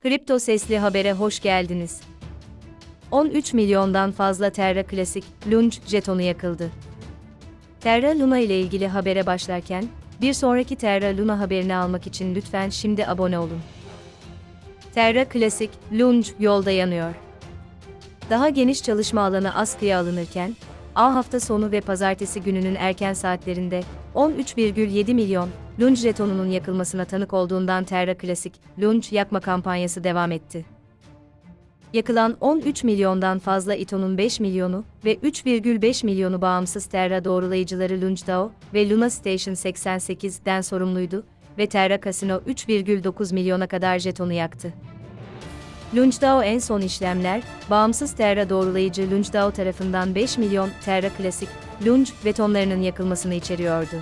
Kripto Sesli Haber'e hoş geldiniz. 13 milyondan fazla Terra Classic Lunge jetonu yakıldı. Terra Luna ile ilgili habere başlarken, bir sonraki Terra Luna haberini almak için lütfen şimdi abone olun. Terra Classic Lunge yolda yanıyor. Daha geniş çalışma alanı askıya alınırken, hafta sonu ve pazartesi gününün erken saatlerinde 13,7 milyon Lunge jetonunun yakılmasına tanık olduğundan Terra Classic Lunge yakma kampanyası devam etti. Yakılan 13 milyondan fazla İTO'nun 5 milyonu ve 3,5 milyonu bağımsız Terra doğrulayıcıları LungeDAO ve Luna Station 88'den sorumluydu ve Terra Casino 3,9 milyona kadar jetonu yaktı. LungeDAO en son işlemler, bağımsız Terra doğrulayıcı LungeDAO tarafından 5 milyon Terra Classic Lunge jetonlarının yakılmasını içeriyordu.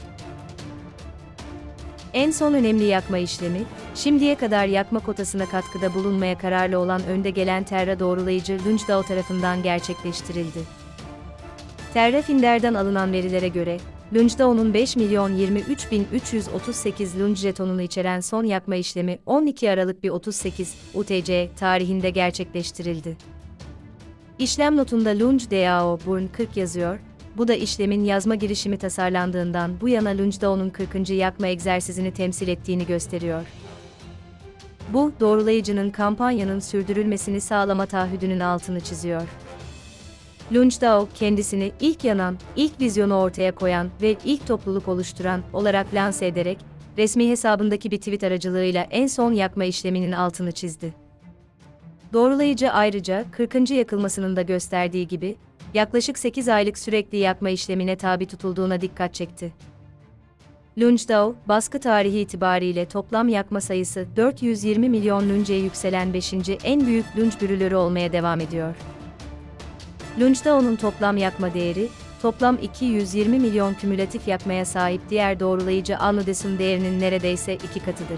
En son önemli yakma işlemi, şimdiye kadar yakma kotasına katkıda bulunmaya kararlı olan önde gelen Terra doğrulayıcı LungeDAO tarafından gerçekleştirildi. Terrafinder'den alınan verilere göre, LungeDAO'nun 5.023.338 Lunge jetonunu içeren son yakma işlemi 12 Aralık 38 UTC tarihinde gerçekleştirildi. İşlem notunda LungeDAO Burn 40 yazıyor, bu da işlemin yazma girişimi tasarlandığından bu yana LungeDAO'nun 40. yakma egzersizini temsil ettiğini gösteriyor. Bu, doğrulayıcının kampanyanın sürdürülmesini sağlama taahhüdünün altını çiziyor. LungeDAO, kendisini ilk yanan, ilk vizyonu ortaya koyan ve ilk topluluk oluşturan olarak lanse ederek, resmi hesabındaki bir tweet aracılığıyla en son yakma işleminin altını çizdi. Doğrulayıcı ayrıca, 40. yakılmasının da gösterdiği gibi, yaklaşık 8 aylık sürekli yakma işlemine tabi tutulduğuna dikkat çekti. LungeDAO, baskı tarihi itibariyle toplam yakma sayısı 420 milyon Lunge'ye yükselen 5. en büyük Lunge bürülörü olmaya devam ediyor. LungeDAO'nun toplam yakma değeri, toplam 220 milyon kümülatif yakmaya sahip diğer doğrulayıcı Anodes'un değerinin neredeyse 2 katıdır.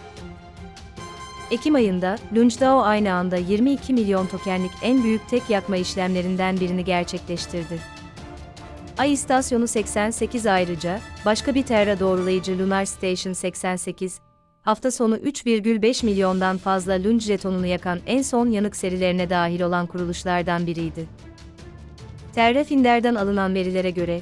Ekim ayında, LungeDAO aynı anda 22 milyon tokenlik en büyük tek yakma işlemlerinden birini gerçekleştirdi. Ay istasyonu 88 ayrıca, başka bir Terra doğrulayıcı Lunar Station 88, hafta sonu 3,5 milyondan fazla Lunge jetonunu yakan en son yanık serilerine dahil olan kuruluşlardan biriydi. Terrafinder'den alınan verilere göre,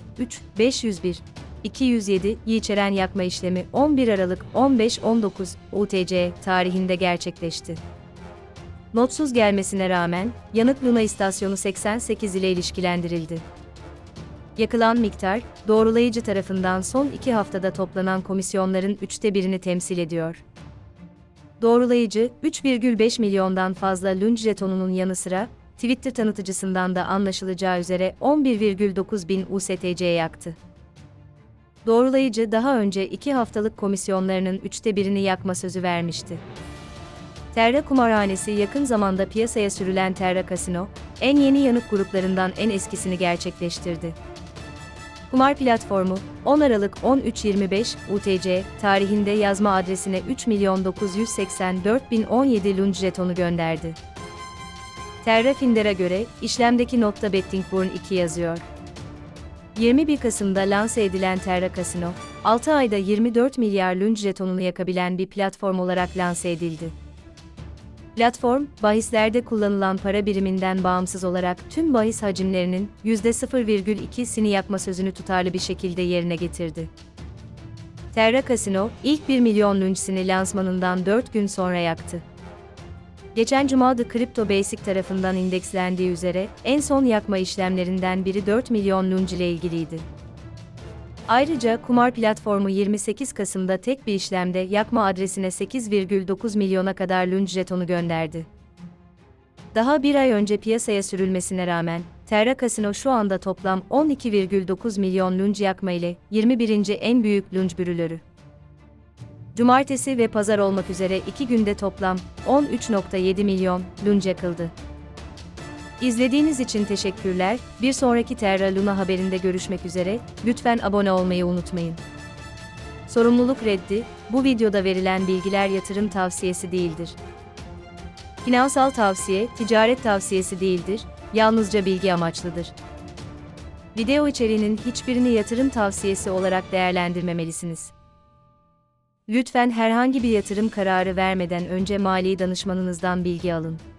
207'yi içeren yakma işlemi 11 Aralık 15-19 UTC tarihinde gerçekleşti. Notsuz gelmesine rağmen, yanık Luna istasyonu 88 ile ilişkilendirildi. Yakılan miktar, doğrulayıcı tarafından son 2 haftada toplanan komisyonların 1/3'ünü temsil ediyor. Doğrulayıcı, 3,5 milyondan fazla Lunge jetonunun yanı sıra, Twitter tanıtıcısından da anlaşılacağı üzere 11,9 bin USTC yaktı. Doğrulayıcı daha önce 2 haftalık komisyonlarının 1/3'ünü yakma sözü vermişti. Terra kumarhanesi yakın zamanda piyasaya sürülen Terra Casino, en yeni yanık gruplarından en eskisini gerçekleştirdi. Kumar platformu, 10 Aralık 13.25 UTC tarihinde yazma adresine 3.984.017 Lunge jetonu gönderdi. Terrafinder'e göre, işlemdeki notta Betting Burn 2 yazıyor. 21 Kasım'da lanse edilen Terra Casino, 6 ayda 24 milyar Lunge jetonunu yakabilen bir platform olarak lanse edildi. Platform, bahislerde kullanılan para biriminden bağımsız olarak tüm bahis hacimlerinin %0,2'sini yakma sözünü tutarlı bir şekilde yerine getirdi. Terra Casino, ilk 1 milyon Lunge'sini lansmanından 4 gün sonra yaktı. Geçen cuma The Crypto Basic tarafından indekslendiği üzere, en son yakma işlemlerinden biri 4 milyon Lunge ile ilgiliydi. Ayrıca kumar platformu 28 Kasım'da tek bir işlemde yakma adresine 8,9 milyona kadar Lunge jetonu gönderdi. Daha bir ay önce piyasaya sürülmesine rağmen, Terra Casino şu anda toplam 12,9 milyon Lunge yakma ile 21. en büyük Lunge bürülörü. Cumartesi ve pazar olmak üzere 2 günde toplam 13,7 milyon Lunge yakıldı. İzlediğiniz için teşekkürler. Bir sonraki Terra Luna haberinde görüşmek üzere. Lütfen abone olmayı unutmayın. Sorumluluk reddi, bu videoda verilen bilgiler yatırım tavsiyesi değildir. Finansal tavsiye, ticaret tavsiyesi değildir, yalnızca bilgi amaçlıdır. Video içeriğinin hiçbirini yatırım tavsiyesi olarak değerlendirmemelisiniz. Lütfen herhangi bir yatırım kararı vermeden önce mali danışmanınızdan bilgi alın.